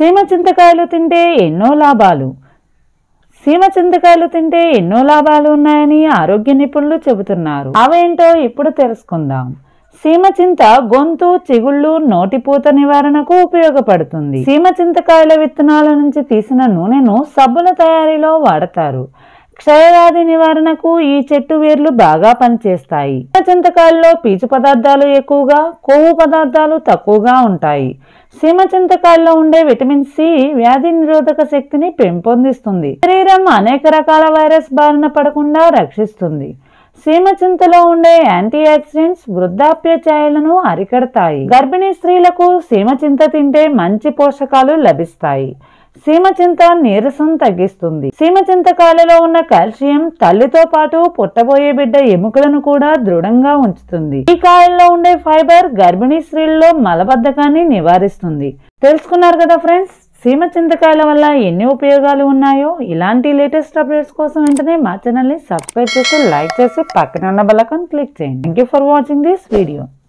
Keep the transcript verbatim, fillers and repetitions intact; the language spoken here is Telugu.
సీమ చింతకాయలు తింటే ఎన్నో లాభాలు. సీమ చింతకాయలు తింటే ఎన్నో లాభాలు ఉన్నాయని ఆరోగ్య నిపుణులు చెబుతున్నారు. అవేంటో ఇప్పుడు తెలుసుకుందాం. సీమ చింత గొంతు, చిగుళ్ళు, నోటిపూత నివారణకు ఉపయోగపడుతుంది. సీమ చింతకాయల విత్తనాల నుంచి తీసిన నూనెను సబ్బుల తయారీలో వాడతారు. క్షయవ్యాధి నివారణకు ఈ చెట్టు వేర్లు బాగా పనిచేస్తాయి. చింతకాయల్లో పీచు పదార్థాలు ఎక్కువగా, కొవ్వు పదార్థాలు తక్కువగా ఉంటాయి. సీమ చింతకాయల్లో ఉండే విటమిన్ సి వ్యాధి నిరోధక శక్తిని పెంపొందిస్తుంది. శరీరం అనేక రకాల వైరస్ బారిన పడకుండా రక్షిస్తుంది. సీమ చింతలో ఉండే యాంటీ ఆక్సిడెంట్స్ వృద్ధాప్య ఛాయలను అరికడతాయి. గర్భిణీ స్త్రీలకు సీమ చింత తింటే మంచి పోషకాలు లభిస్తాయి. సీమ చింత నీరసం తగ్గిస్తుంది. సీమ చింతకాయలలో ఉన్న కాల్షియం తల్లితో పాటు పుట్టబోయే బిడ్డ ఎముకలను కూడా దృఢంగా ఉంచుతుంది. ఈ కాయల్లో ఉండే ఫైబర్ గర్భిణీ స్త్రీల్లో మలబద్ధకాన్ని నివారిస్తుంది. తెలుసుకున్నారు కదా ఫ్రెండ్స్, సీమ చింతకాయల వల్ల ఎన్ని ఉపయోగాలు ఉన్నాయో. ఇలాంటి లేటెస్ట్ అప్డేట్స్ కోసం వెంటనే మా ఛానల్ ని సబ్స్క్రైబ్ చేసి, లైక్ చేసి, పక్కన ఉన్న బెల్ ఐకాన్ క్లిక్ చేయండి. Thank you for watching this video.